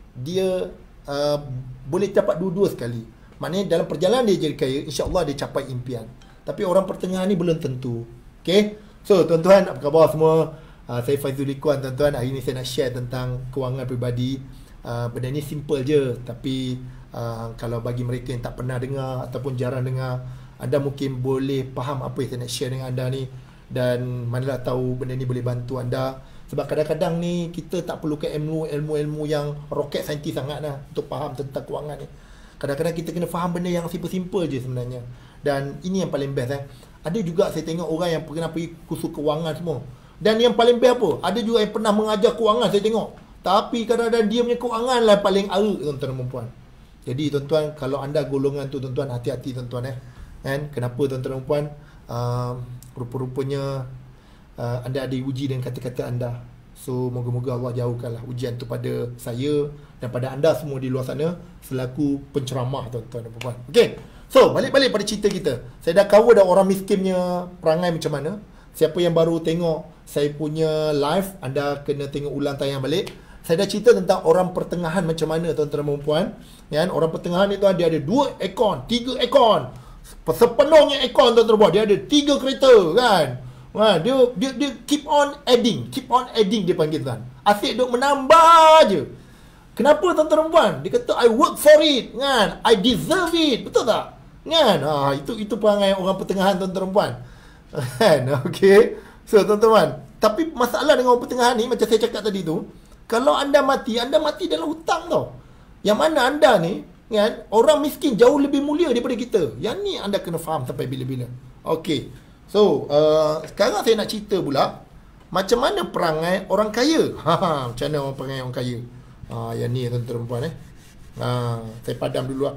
Speaker 1: dia uh, boleh dapat dua-dua sekali. Maknanya dalam perjalanan dia jadi kaya, insya-Allah dia capai impian. Tapi orang pertengahan ni belum tentu. Okay? So tuan-tuan, apa khabar semua? Uh, saya Faizul Ikhwan tuan-tuan. Hari ni saya nak share tentang kewangan peribadi. uh, Benda ni simple je. Tapi uh, kalau bagi mereka yang tak pernah dengar ataupun jarang dengar, anda mungkin boleh faham apa yang saya nak share dengan anda ni. Dan manalah tahu benda ni boleh bantu anda. Sebab kadang-kadang ni kita tak perlukan ilmu Ilmu-ilmu yang rocket scientist sangat lah untuk faham tentang kewangan ni. Kadang-kadang kita kena faham benda yang simple-simple je sebenarnya. Dan ini yang paling best eh. Ada juga saya tengok orang yang pernah pergi kursus kewangan semua. Dan yang paling best apa? Ada juga yang pernah mengajar kewangan saya tengok. Tapi kadang-kadang dia punya kewangan lah paling arut tuan-tuan dan puan. Jadi tuan-tuan, kalau anda golongan tu tuan-tuan, hati-hati tuan-tuan eh. Kan? Kenapa tuan-tuan dan puan? Uh, rupa-rupanya uh, anda ada uji dengan kata-kata anda. So moga-moga Allah jauhkanlah ujian tu pada saya dan pada anda semua di luar sana selaku penceramah tuan-tuan dan puan. Okey. So balik-balik pada cerita kita. Saya dah cover dah orang miskinnya perangai macam mana. Siapa yang baru tengok saya punya live, anda kena tengok ulang tayang balik. Saya dah cerita tentang orang pertengahan macam mana tuan-tuan dan puan. Kan? Orang pertengahan itu dia ada dua ekon, tiga ekon. Sepenuhnya ekon tuan-tuan dan puan. Dia ada tiga kereta kan. Ha, dia, dia dia keep on adding, keep on adding dia panggil tuan. Asyik duk menambah je. Kenapa tuan-tuan dan puan? Dia kata I work for it kan. I deserve it. Betul tak? Kan? Ha, itu itu perangai orang pertengahan tuan-tuan dan puan. Kan? Okey. So tuan-tuan, tapi masalah dengan orang pertengahan ni macam saya cakap tadi tu, kalau anda mati, anda mati dalam hutang tau. Yang mana anda ni kan, orang miskin jauh lebih mulia daripada kita. Yang ni anda kena faham sampai bila-bila. Okey. So, uh, sekarang saya nak cerita pula macam mana perangai orang kaya. Ha, macam mana orang perangai orang kaya. Ha, yang ni tuan-tuan dan puan eh. Ha, saya padam dulu lah.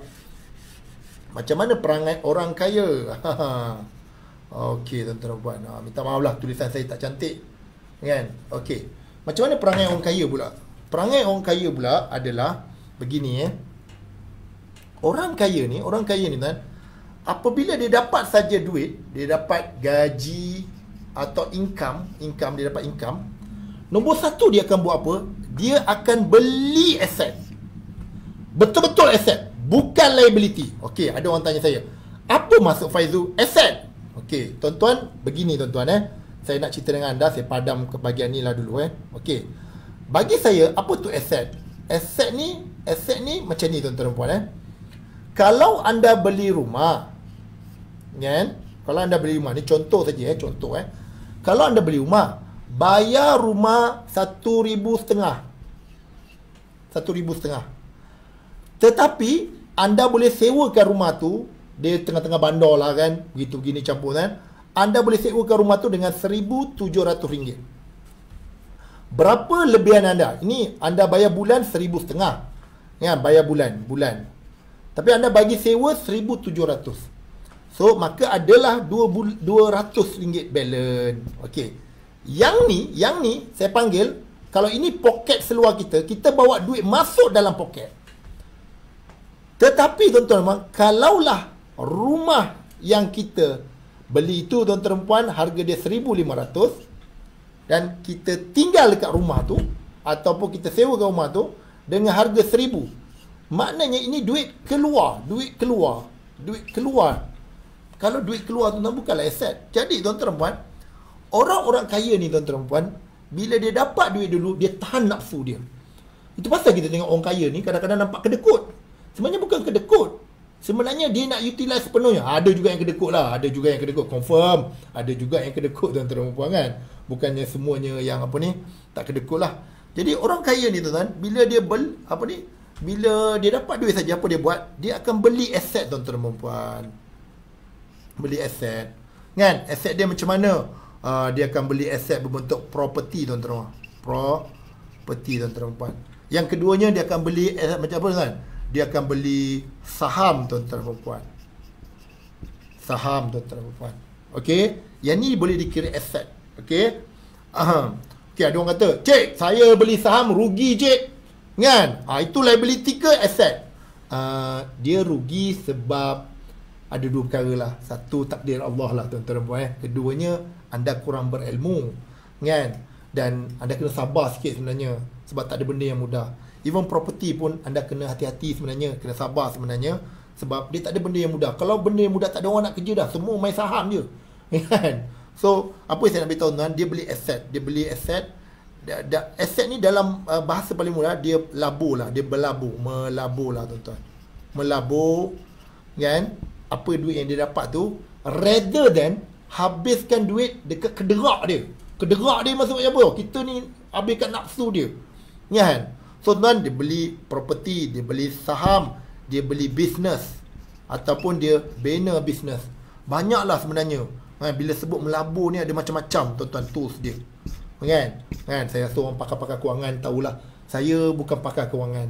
Speaker 1: Macam mana perangai orang kaya. Ha, okey tuan-tuan dan puan. Ha, minta maaf lah tulisan saya tak cantik. Kan? Okey. Macam mana perangai orang kaya pula? Perangai orang kaya pula adalah begini eh. Orang kaya ni, orang kaya ni tuan, apabila dia dapat saja duit, dia dapat gaji atau income, income dia dapat income, nombor satu dia akan buat apa? Dia akan beli aset. Betul-betul aset, bukan liability. Okey, ada orang tanya saya, apa maksud Faizul aset? Okey, tuan-tuan, begini tuan-tuan eh. Saya nak cerita dengan anda, saya padam ke bahagian ni lah dulu eh. Okey. Bagi saya, apa tu aset? Aset ni, aset ni macam ni tuan-tuan dan puan eh. Kalau anda beli rumah, kan? Kalau anda beli rumah, ni contoh saja eh, contoh eh. Kalau anda beli rumah, bayar rumah satu ribu setengah, satu ribu setengah. Tetapi anda boleh sewakan rumah tu, dia tengah-tengah bandar lah kan, begitu begini campur kan. Anda boleh sewakan rumah tu dengan seribu tujuh ratus ringgit. Berapa lebihan anda? Ini anda bayar bulan seribu setengah, kan? Bayar bulan, bulan. Tapi anda bagi sewa seribu tujuh ratus. So, maka adalah dua ratus ringgit balance. Okey. Yang ni, yang ni saya panggil, kalau ini poket seluar kita, kita bawa duit masuk dalam poket. Tetapi tuan-tuan, kalaulah rumah yang kita beli itu tuan-tuan puan, harga dia seribu lima ratus dan kita tinggal dekat rumah tu ataupun kita sewakan rumah tu dengan harga seribu. Maknanya ini duit keluar, duit keluar, duit keluar. Kalau duit keluar tuan-tuan bukanlah aset. Jadi tuan-tuan puan, orang-orang kaya ni tuan-tuan puan, bila dia dapat duit dulu, dia tahan nafsu dia. Itu pasal kita tengok orang kaya ni kadang-kadang nampak kedekut. Sebenarnya bukan kedekut. Sebenarnya dia nak utilize sepenuhnya. Ada juga yang kedekut lah, ada juga yang kedekut, confirm. Ada juga yang kedekut tuan-tuan puan kan. Bukannya semuanya yang apa ni, tak kedekut lah. Jadi orang kaya ni tuan-tuan, bila dia bel, apa ni, bila dia dapat duit saja, apa dia buat? Dia akan beli aset tuan-tuan dan puan. Beli aset. Kan? Aset dia macam mana? Uh, dia akan beli aset berbentuk property tuan-tuan. Property tuan-tuan dan puan. Yang keduanya dia akan beli aset macam apa tuan? Dia akan beli saham tuan-tuan dan puan. Saham tuan-tuan dan puan. Okey? Yang ni boleh dikira aset. Okey? Uh, Okey, ada orang kata, "Cik, saya beli saham rugi, cik." Kan? Ha, itu liability ke asset? Uh, dia rugi sebab ada dua perkara lah. Satu, takdir Allah lah tuan-tuan dan puan eh. Keduanya, anda kurang berilmu. Kan? Dan anda kena sabar sikit sebenarnya, sebab tak ada benda yang mudah. Even property pun anda kena hati-hati sebenarnya, kena sabar sebenarnya, sebab dia tak ada benda yang mudah. Kalau benda yang mudah, tak ada orang nak kerja dah, semua main saham je. Kan? So apa yang saya nak beritahu tuan, dia beli aset, dia beli aset. Da, da, aset ni dalam uh, bahasa paling mudah, dia labur lah, dia berlabur, melabur lah tuan-tuan, melabur, kan, apa duit yang dia dapat tu, rather than habiskan duit dekat kederak dia. Kederak dia maksudnya apa? Kita ni habiskan nafsu dia, kan. So tuan, dia beli property, dia beli saham, dia beli bisnes, ataupun dia bina bisnes. Banyaklah sebenarnya, kan. Bila sebut melabur ni ada macam-macam tuan-tuan tools dia, kan. Kan, saya rasa orang pakar-pakar kewangan tahulah. Saya bukan pakar kewangan,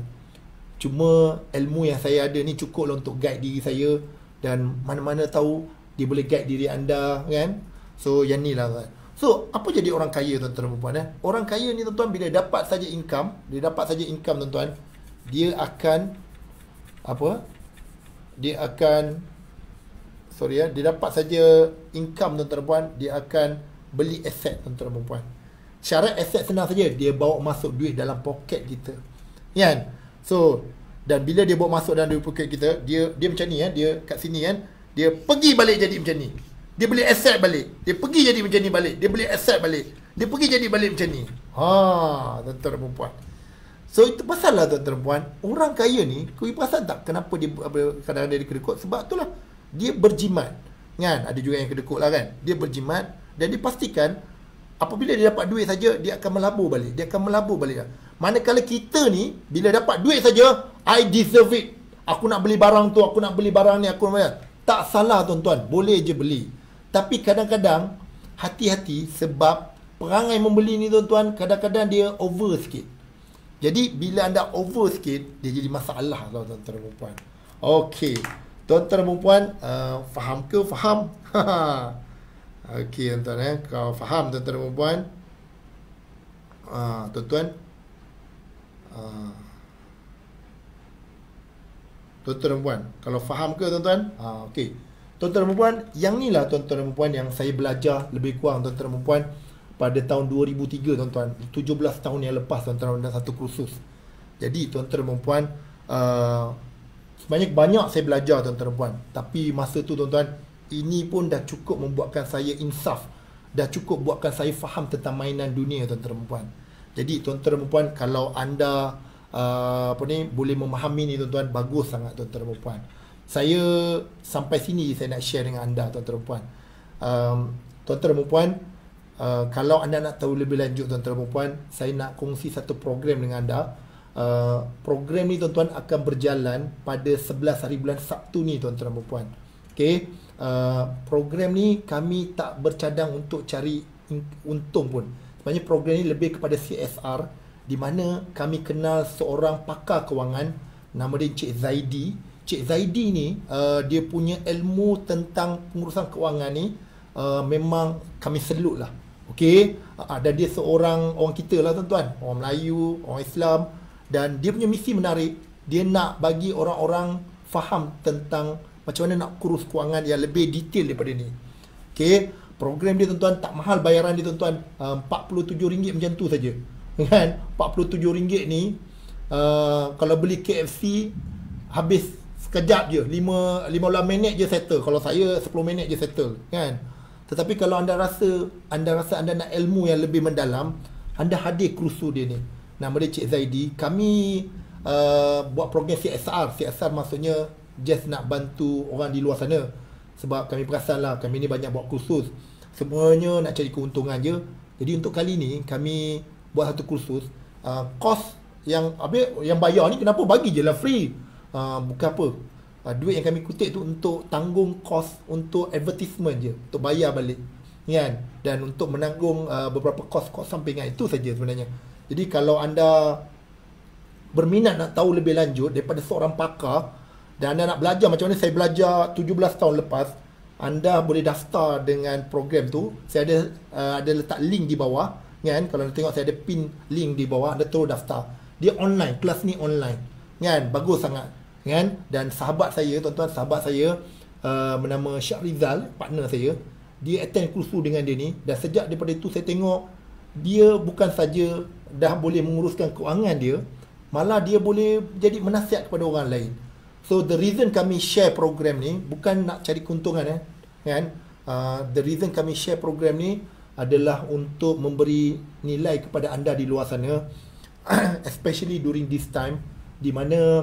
Speaker 1: cuma ilmu yang saya ada ni cukup lah untuk guide diri saya. Dan mana-mana tahu dia boleh guide diri anda, kan. So yang ni lah, kan. So apa jadi orang kaya tuan-tuan dan puan-puan, eh? Orang kaya ni tuan-tuan, bila dapat saja income, dia dapat saja income tuan-tuan, dia akan apa? Dia akan sorry ya, dia dapat saja income tuan-tuan dan puan, dia akan beli aset tuan-tuan dan puan. Syarat aset senang saja, dia bawa masuk duit dalam poket kita, kan. So dan bila dia bawa masuk dalam duit poket kita, dia dia macam ni ya, dia kat sini kan, dia pergi balik jadi macam ni. Dia beli aset balik, dia pergi jadi macam ni balik, dia beli aset balik, dia pergi jadi balik macam ni. Ha, tuan-tuan dan puan. So itu pasal lah tuan-tuan dan puan, orang kaya ni, kau perasan tak kenapa dia kadang-kadang dia kedekut? Sebab itulah dia berjimat, kan. Ada juga yang kedekut lah, kan. Dia berjimat dan dia pastikan apabila dia dapat duit saja, dia akan melabur balik. Dia akan melabur balik. Manakala kita ni, bila dapat duit saja, I deserve it, aku nak beli barang tu, aku nak beli barang ni, aku nak beli. Tak salah tuan-tuan, boleh je beli. Tapi kadang-kadang hati-hati, sebab perangai membeli ni tuan-tuan, kadang-kadang dia over sikit. Jadi bila anda over sikit, dia jadi masalah lah tuan-tuan dan puan. Okey, tuan-tuan dan puan, uh, faham ke? Faham? Okey tuan-tuan, eh, kalau faham tuan-tuan dan puan, uh, tuan-tuan, uh, tuan-tuan dan puan, kalau faham ke tuan-tuan? Uh, Okey, tuan-tuan dan puan, yang ni lah tuan-tuan dan puan yang saya belajar lebih kurang tuan-tuan dan puan pada tahun dua ribu tiga tuan-tuan, tujuh belas tahun yang lepas tuan-tuan, dalam satu kursus. Jadi tuan-tuan dan puan, uh, sebanyak banyak saya belajar tuan-tuan dan puan, tapi masa tu tuan-tuan, ini pun dah cukup membuatkan saya insaf, dah cukup buatkan saya faham tentang mainan dunia tuan-tuan dan puan. Jadi tuan-tuan dan puan, kalau anda uh, apa ni boleh memahami ni tuan-tuan, bagus sangat tuan-tuan dan puan. Saya sampai sini saya nak share dengan anda tuan-tuan dan puan. Um, tuan-tuan dan puan, uh, kalau anda nak tahu lebih lanjut tuan-tuan dan puan, saya nak kongsi satu program dengan anda. Uh, program ni tuan-tuan akan berjalan pada sebelas hari bulan Sabtu ni tuan-tuan dan puan. Okey, uh, program ni kami tak bercadang untuk cari untung pun. Sebenarnya program ni lebih kepada C S R, di mana kami kenal seorang pakar kewangan, nama dia Encik Zaidi. Cik Zaidi ni, uh, dia punya ilmu tentang pengurusan kewangan ni, uh, memang kami selut lah. Okey, uh, dan dia seorang orang kita lah tuan-tuan, orang Melayu, orang Islam. Dan dia punya misi menarik, dia nak bagi orang-orang faham tentang macam mana nak kurus kewangan yang lebih detail daripada ni. Okey, program dia tuan-tuan tak mahal, bayaran dia tuan-tuan uh, empat puluh tujuh ringgit macam tu saja. Kan? empat puluh tujuh ringgit ni, uh, kalau beli K F C habis sekejap je, lima belas minit je settle. Kalau saya sepuluh minit je settle, kan. Tetapi kalau anda rasa anda rasa anda nak ilmu yang lebih mendalam, anda hadir kursus dia ni. Nama dia Cik Zaidi. Kami uh, buat program C S R. C S R maksudnya just nak bantu orang di luar sana. Sebab kami perasan lah, kami ni banyak buat kursus, semuanya nak cari keuntungan je. Jadi untuk kali ni kami buat satu kursus, uh, kos yang habis, yang bayar ni kenapa bagi je lah free. Uh, bukan apa, uh, duit yang kami kutip tu untuk tanggung kos untuk advertisement je, untuk bayar balik, kan. Dan untuk menanggung uh, beberapa kos-kos sampingan, itu saja sebenarnya. Jadi kalau anda berminat nak tahu lebih lanjut daripada seorang pakar, dan anda nak belajar macam mana saya belajar tujuh belas tahun lepas, anda boleh daftar dengan program tu. Saya ada uh, ada letak link di bawah, kan. Kalau anda tengok saya ada pin link di bawah, anda terus daftar. Dia online, kelas ni online, kan. Bagus sangat, kan. Dan sahabat saya tuan-tuan, sahabat saya uh, bernama Syah Rizal, partner saya, dia attend kursus dengan dia ni. Dan sejak daripada itu saya tengok dia bukan saja dah boleh menguruskan kewangan dia, malah dia boleh jadi menasihat kepada orang lain. So the reason kami share program ni bukan nak cari keuntungan, eh, kan? Uh, the reason kami share program ni adalah untuk memberi nilai kepada anda di luar sana, especially during this time di mana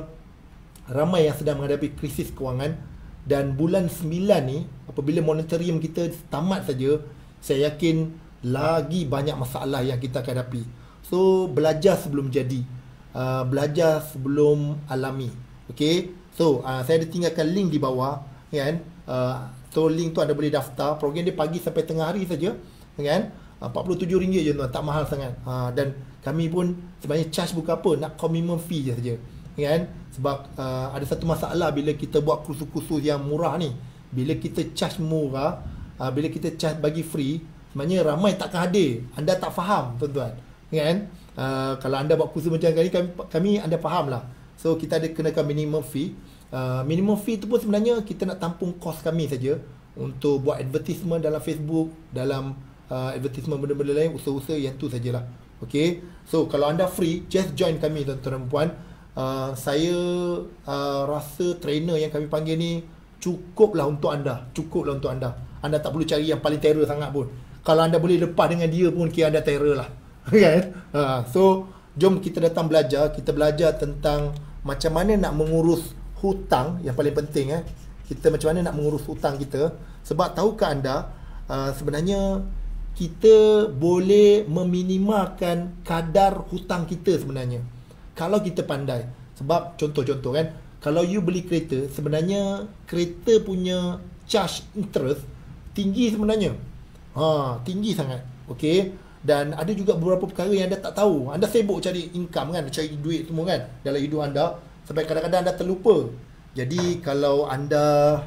Speaker 1: ramai yang sedang menghadapi krisis kewangan. Dan bulan sembilan ni, apabila moratorium kita tamat saja, saya yakin lagi banyak masalah yang kita akan hadapi. So belajar sebelum jadi, uh, belajar sebelum alami. Okay, so uh, saya ada tinggalkan link di bawah, kan? uh, So link tu anda boleh daftar. Program dia pagi sampai tengah hari saja, kan? uh, empat puluh tujuh ringgit je tuan, tak mahal sangat. uh, Dan kami pun sebenarnya charge bukan apa, nak commitment fee je saja, kan? Sebab uh, ada satu masalah bila kita buat kursus-kursus yang murah ni. Bila kita charge murah, uh, bila kita charge bagi free, sebenarnya ramai takkan hadir. Anda tak faham, tuan-tuan, kan? Uh, kalau anda buat kursus macam ni, kami, kami anda faham lah. So kita ada kenakan minimum fee. uh, Minimum fee tu pun sebenarnya kita nak tampung kos kami saja untuk buat advertisement dalam Facebook, dalam uh, advertisement benda-benda lain, usaha-usaha yang tu sajalah. Okay, so kalau anda free, just join kami, tuan-tuan dan puan. Uh, saya uh, rasa trainer yang kami panggil ni cukuplah untuk anda. Cukuplah untuk anda. Anda tak perlu cari yang paling terror sangat pun. Kalau anda boleh lepas dengan dia pun, kira anda terror lah. Kan? uh, So jom kita datang belajar. Kita belajar tentang macam mana nak mengurus hutang. Yang paling penting, eh, kita macam mana nak mengurus hutang kita. Sebab tahukah anda, uh, sebenarnya kita boleh meminimalkan kadar hutang kita sebenarnya, kalau kita pandai. Sebab contoh-contoh, kan, kalau you beli kereta, sebenarnya kereta punya charge interest tinggi sebenarnya. Ha, tinggi sangat. Okey. Dan ada juga beberapa perkara yang anda tak tahu. Anda sibuk cari income, kan, cari duit semua, kan, dalam hidup anda, sampai kadang-kadang anda terlupa. Jadi kalau anda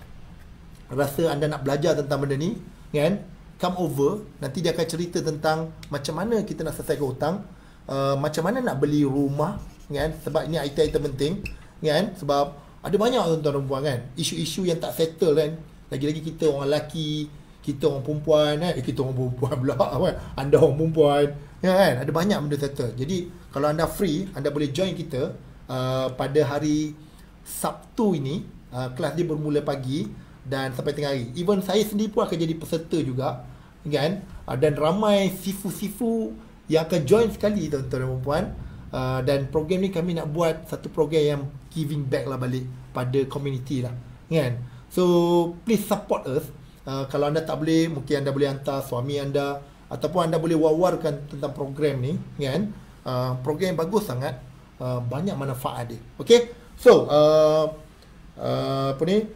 Speaker 1: rasa anda nak belajar tentang benda ni, kan, come over. Nanti dia akan cerita tentang macam mana kita nak selesaikan hutang. Uh, macam mana nak beli rumah, kan? Sebab ini item-item penting, kan? Sebab ada banyak tuan-tuan dan puan, kan, isu-isu yang tak settle, kan. Lagi-lagi kita orang lelaki, kita orang perempuan, kan? Eh, kita orang perempuan pula, kan? Anda orang perempuan, kan? Ada banyak benda settle. Jadi kalau anda free, anda boleh join kita uh, pada hari Sabtu ini. uh, Kelas dia bermula pagi dan sampai tengah hari. Even saya sendiri pun akan jadi peserta juga, kan? uh, Dan ramai sifu-sifu yang akan join sekali, tuan-tuan dan puan. uh, Dan program ni kami nak buat satu program yang giving back lah balik pada community lah, kan. So please support us. uh, Kalau anda tak boleh, mungkin anda boleh hantar suami anda, ataupun anda boleh wawarkan tentang program ni, kan. uh, Program yang bagus sangat, uh, banyak manfaat dia. Okay. So uh, uh, apa ni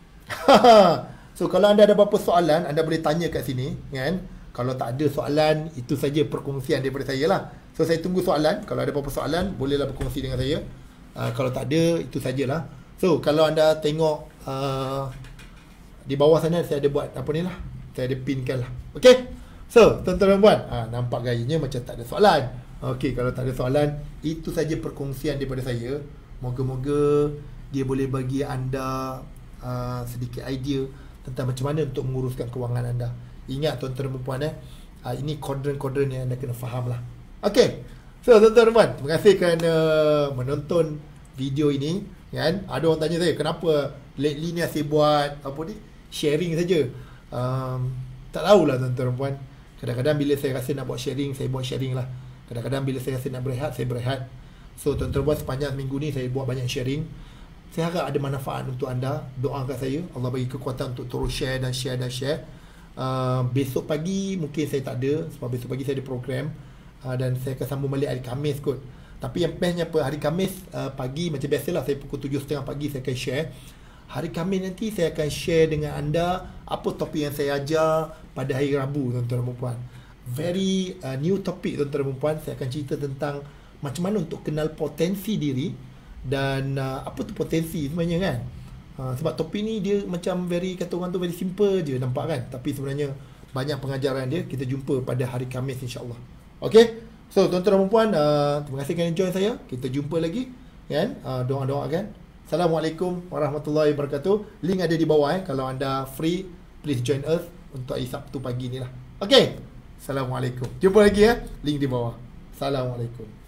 Speaker 1: So kalau anda ada apa-apa soalan, anda boleh tanya kat sini, kan. Kalau tak ada soalan, itu saja perkongsian daripada saya lah. So saya tunggu soalan. Kalau ada apa-apa soalan, bolehlah berkongsi dengan saya. uh, Kalau tak ada, itu sajalah. So kalau anda tengok uh, di bawah sana, saya ada buat apa ni lah, saya ada pinkan lah. Okay. So tuan-tuan dan puan, uh, nampak gayanya macam tak ada soalan. Okay, kalau tak ada soalan, itu saja perkongsian daripada saya. Moga-moga dia boleh bagi anda uh, sedikit idea tentang macam mana untuk menguruskan kewangan anda. Ingat tuan-tuan dan puan, eh, uh, ini kodron-kodron yang anda kena faham lah. Okay. So tuan-tuan dan puan, terima kasih kerana menonton video ini, kan. Ada orang tanya saya, kenapa lately ni asyik buat apa ni, sharing saja. um, Tak tahulah tuan-tuan dan puan. Kadang-kadang bila saya rasa nak buat sharing, saya buat sharing lah. Kadang-kadang bila saya rasa nak berehat, saya berehat. So tuan-tuan dan puan, sepanjang minggu ni saya buat banyak sharing. Saya harap ada manfaat untuk anda. Doakan saya, Allah bagi kekuatan untuk terus share dan share dan share. Uh, besok pagi mungkin saya tak ada, sebab besok pagi saya ada program, uh, dan saya akan sambung balik hari Khamis kot. Tapi yang bestnya apa, hari Khamis uh, pagi macam biasalah, saya pukul tujuh tiga puluh pagi saya akan share. Hari Khamis nanti saya akan share dengan anda apa topik yang saya ajar pada hari Rabu, tuan-tuan dan puan. Very uh, new topik, tuan-tuan dan puan. Saya akan cerita tentang macam mana untuk kenal potensi diri. Dan uh, apa tu potensi sebenarnya, kan. Uh, sebab topik ni dia macam very, kata orang tu very simple je nampak, kan. Tapi sebenarnya banyak pengajaran dia. Kita jumpa pada hari Khamis, insyaAllah. Okay. So tuan-tuan dan puan, uh, terima kasih kerana join saya. Kita jumpa lagi, kan. uh, Doa-doa, kan. Assalamualaikum warahmatullahi wabarakatuh. Link ada di bawah, eh. Kalau anda free, please join us untuk hari Sabtu pagi ni lah. Okay. Assalamualaikum. Jumpa lagi ya. Link di bawah. Assalamualaikum.